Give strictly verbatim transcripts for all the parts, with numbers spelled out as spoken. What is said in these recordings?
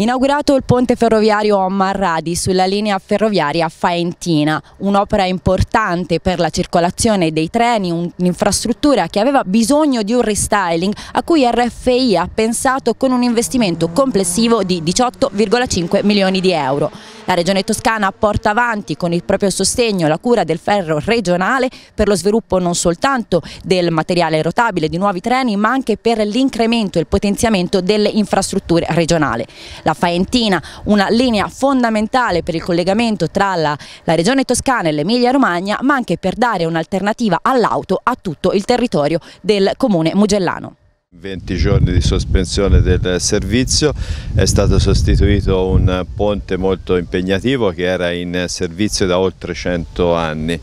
Inaugurato il ponte ferroviario a Marradi sulla linea ferroviaria Faentina, un'opera importante per la circolazione dei treni, un'infrastruttura che aveva bisogno di un restyling a cui R F I ha pensato con un investimento complessivo di diciotto virgola cinque milioni di euro. La Regione Toscana porta avanti con il proprio sostegno la cura del ferro regionale per lo sviluppo non soltanto del materiale rotabile, di nuovi treni, ma anche per l'incremento e il potenziamento delle infrastrutture regionali. La Faentina, una linea fondamentale per il collegamento tra la, la Regione Toscana e l'Emilia Romagna, ma anche per dare un'alternativa all'auto a tutto il territorio del comune mugellano. venti giorni di sospensione del servizio, è stato sostituito un ponte molto impegnativo che era in servizio da oltre cento anni.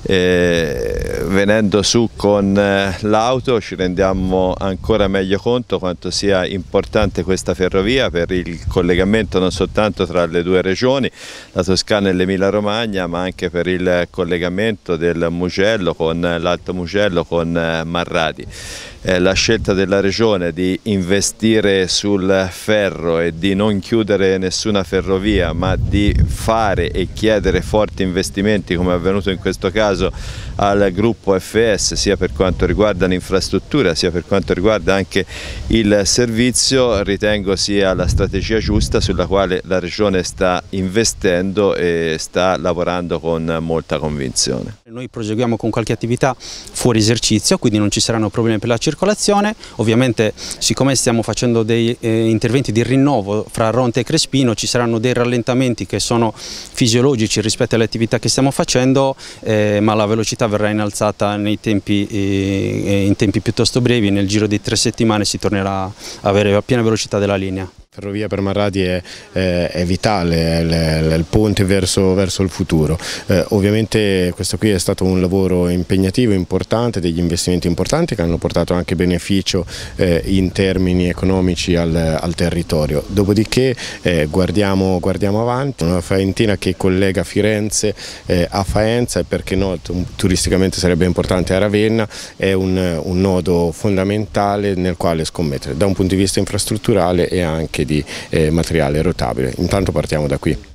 E venendo su con l'auto ci rendiamo ancora meglio conto quanto sia importante questa ferrovia per il collegamento non soltanto tra le due regioni, la Toscana e l'Emilia Romagna, ma anche per il collegamento del Mugello con l'Alto Mugello con Marradi. Eh, la scelta della Regione di investire sul ferro e di non chiudere nessuna ferrovia, ma di fare e chiedere forti investimenti, come è avvenuto in questo caso al gruppo F S, sia per quanto riguarda l'infrastruttura sia per quanto riguarda anche il servizio, ritengo sia la strategia giusta sulla quale la Regione sta investendo e sta lavorando con molta convinzione. Noi proseguiamo con qualche attività fuori esercizio, quindi non ci saranno problemi per la circolazione. Ovviamente, siccome stiamo facendo dei eh, interventi di rinnovo fra Ronte e Crespino, ci saranno dei rallentamenti che sono fisiologici rispetto alle attività che stiamo facendo, eh, ma la velocità verrà innalzata nei tempi, eh, in tempi piuttosto brevi. Nel giro di tre settimane si tornerà a avere la piena velocità della linea. Ferrovia per Marradi è, è, è vitale, è, è il ponte verso, verso il futuro. Eh, ovviamente questo qui è stato un lavoro impegnativo, importante, degli investimenti importanti che hanno portato anche beneficio eh, in termini economici al, al territorio. Dopodiché eh, guardiamo, guardiamo avanti, una Faentina che collega Firenze eh, a Faenza e perché no, turisticamente sarebbe importante a Ravenna, è un, un nodo fondamentale nel quale scommettere da un punto di vista infrastrutturale e anche di eh, materiale rotabile. Intanto partiamo da qui.